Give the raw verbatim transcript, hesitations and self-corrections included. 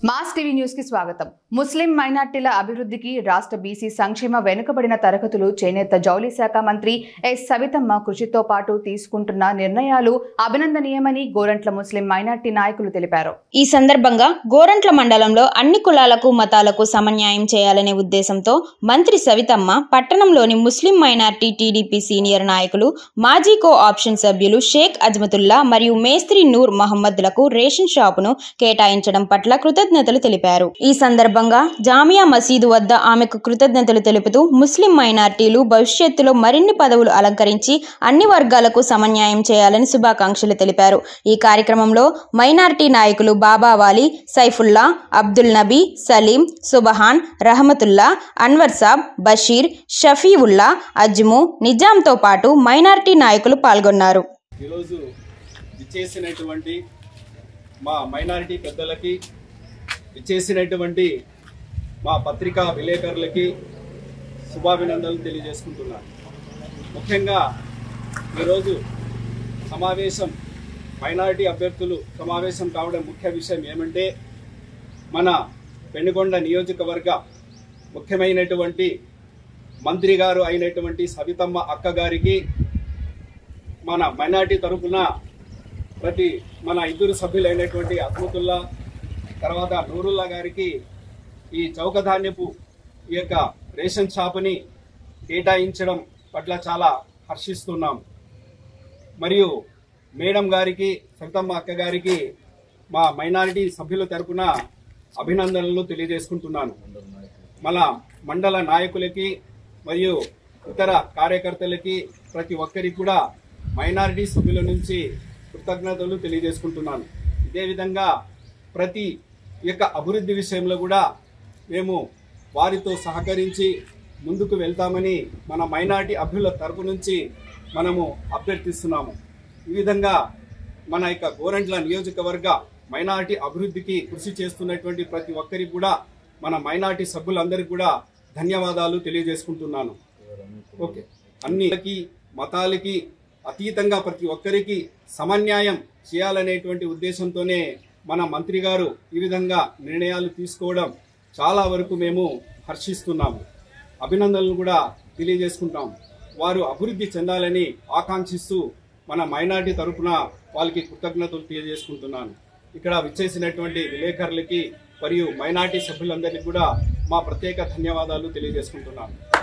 Mass TV news కి స్వాగతం. ముస్లిం మైనార్టీల అభివృద్ధికి రాష్ట్ర బీసీ సంక్షేమ వెనుకబడిన తరగతులు చేనేత జౌళి శాఖ మంత్రి ఎస్ సవితమ్మ కృషితో పాటు తీసుకుంటున్న నిర్ణయాలు అభినందనీయమని గోరంట్ల ముస్లిం మైనార్టీ నాయకులు తెలిపారు. ఈ సందర్భంగా గోరంట్ల మండలంలో అన్ని కులాలకు మతాలకు సమన్యాయం చేయాలనే ఉద్దేశంతో మంత్రి సవితమ్మ పట్టణంలోని ముస్లిం మైనార్టీ టీడీపీ సీనియర్ నాయకులు మాజీ కో ఆప్షన్ సభ్యులు షేక్ అజ్మతుల్లా మరియు మేస్త్రి నూర్ మహమ్మద్లకు రేషన్ షాపును కేటాయించడం పట్ల కృతజ్ఞతలు తెలిపారు. ఈ సందర్భంగా జామియా మసీదు వద్ద ఆమెకు కృతజ్ఞతలు తెలుపుతూ ముస్లిం మైనార్టీలు భవిష్యత్తులో మరిన్ని పదవులు అలంకరించి అన్ని వర్గాలకు సమన్యాయం చేయాలని శుభాకాంక్షలు తెలిపారు. ఈ కార్యక్రమంలో మైనార్టీ నాయకులు బాబావాలి, సైఫుల్లా, అబ్దుల్ నబీ, సలీం, సుబహాన్, రహమతుల్లా, అన్వర్ సాబ్, బషీర్, షఫీవుల్లా, అజ్ము, నిజాంతో పాటు మైనార్టీ నాయకులు పాల్గొన్నారు. ఈరోజు విచ్చేసినటువంటి మా మైనారిటీ పెద్దలకి, విచ్చేసినటువంటి మా పత్రికా విలేకరులకి శుభాభినందనలు తెలియజేసుకుంటున్నాను. ముఖ్యంగా ఈరోజు సమావేశం మైనారిటీ అభ్యర్థులు సమావేశం కావడం ముఖ్య విషయం ఏమంటే, మన పెనుగొండ నియోజకవర్గ ముఖ్యమైనటువంటి మంత్రి గారు అయినటువంటి సవితమ్మ అక్క గారికి మన మైనారిటీ తరఫున ప్రతి మన ఇద్దరు సభ్యులైనటువంటి అజ్మతుల్లా తర్వాత నూరుల్లా గారికి ఈ చౌకధాన్యపు ఈ యొక్క రేషన్ షాపుని కేటాయించడం పట్ల చాలా హర్షిస్తున్నాం. మరియు మేడం గారికి, సవితమ్మ అక్క గారికి మా మైనారిటీ సభ్యుల తరపున అభినందనలు తెలియజేసుకుంటున్నాను. మన మండల నాయకులకి మరియు ఇతర కార్యకర్తలకి ప్రతి ఒక్కరికి కూడా మైనారిటీ సభ్యుల నుంచి కృతజ్ఞతలు తెలియజేసుకుంటున్నాను. ఇదే విధంగా ప్రతి యొక్క అభివృద్ధి విషయంలో కూడా మేము వారితో సహకరించి ముందుకు వెళ్తామని మన మైనారిటీ అభ్యుల తరపు నుంచి మనము అభ్యర్థిస్తున్నాము. ఈ విధంగా మన యొక్క గోరంట్ల నియోజకవర్గ మైనారిటీ అభివృద్ధికి కృషి చేస్తున్నటువంటి ప్రతి ఒక్కరికి కూడా మన మైనారిటీ సభ్యులందరికీ కూడా ధన్యవాదాలు తెలియజేసుకుంటున్నాను. ఓకే, అన్నికి మతాలకి అతీతంగా ప్రతి ఒక్కరికి సమన్యాయం చేయాలనేటువంటి ఉద్దేశంతోనే మన మంత్రి గారు ఈ విధంగా నిర్ణయాలు తీసుకోవడం చాలా వరకు మేము హర్షిస్తున్నాము. అభినందనలు కూడా తెలియజేసుకుంటాం. వారు అభివృద్ధి చెందాలని ఆకాంక్షిస్తూ మన మైనారిటీ తరఫున వాళ్ళకి కృతజ్ఞతలు తెలియజేసుకుంటున్నాను. ఇక్కడ విచ్చేసినటువంటి విలేకరులకి మరియు మైనారిటీ సభ్యులందరికీ కూడా మా ప్రత్యేక ధన్యవాదాలు తెలియజేసుకుంటున్నాను.